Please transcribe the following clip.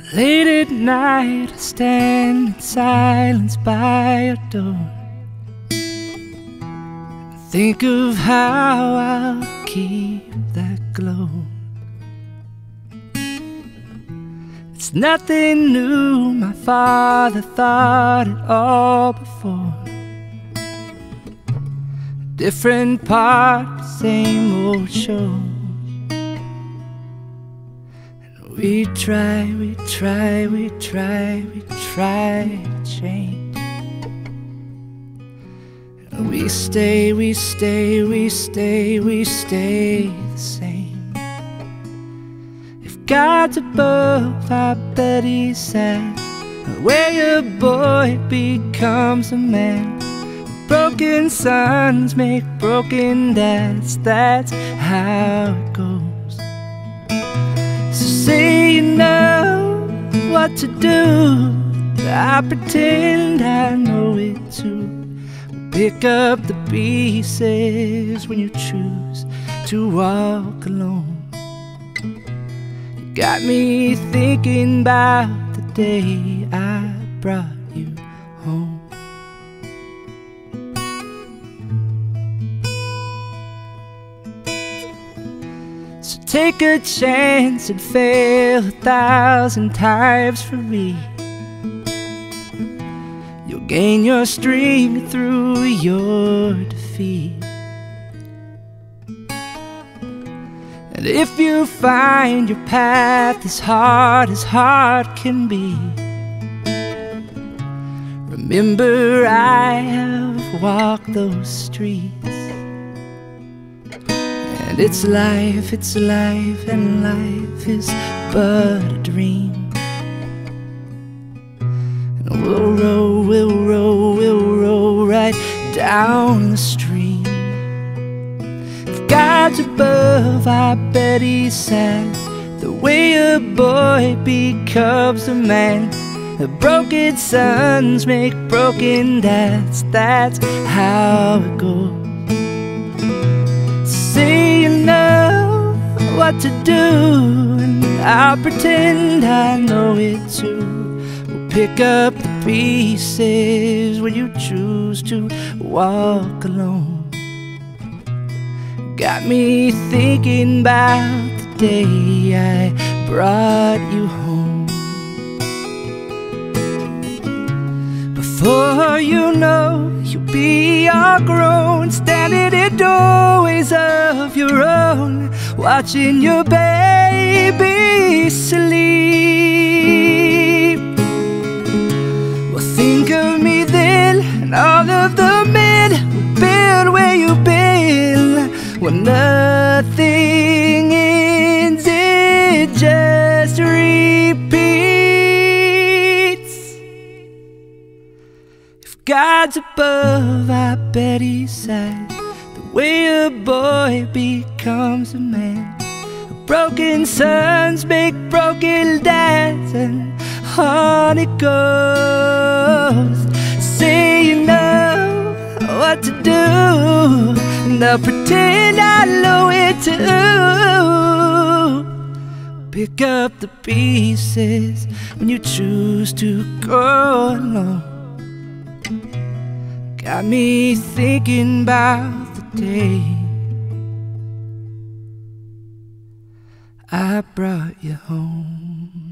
Late at night, I stand in silence by your door. Think of how I'll keep that glow. It's nothing new, my father thought it all before. Different part, same old show. We try to change. We stay the same. If God's above, I bet He's sad. Where a boy becomes a man. Broken sons make broken dads. That's how it goes. So say you know what to do. I pretend I know it too. Pick up the pieces when you choose to walk alone. You got me thinking about the day I brought you home. So take a chance and fail 1,000 times for me. You'll gain your strength through your defeat. And if you find your path as hard can be, remember I have walked those streets. And it's life, and life is but a dream. And we'll roll right down the stream. If God's above, I bet He's sad. The way a boy becomes a man. The broken sons make broken dads. That's how it goes. Say you know what to do, and I'll pretend I know it too. We'll pick up the pieces when you choose to walk alone. Got me thinking about the day I brought you home. Before you know, you'll be all grown, standing in doorways of your own, watching your baby sleep. Well, think of me then, and all of the men who build where you've been. When nothing ends, it just repeats. If God's above, I bet He's sad. The way a boy becomes a man. Broken sons make broken dads, and on it goes. Say you know what to do, and I'll pretend I know it too. Pick up the pieces when you choose to go alone. Got me thinking about the day I brought you home.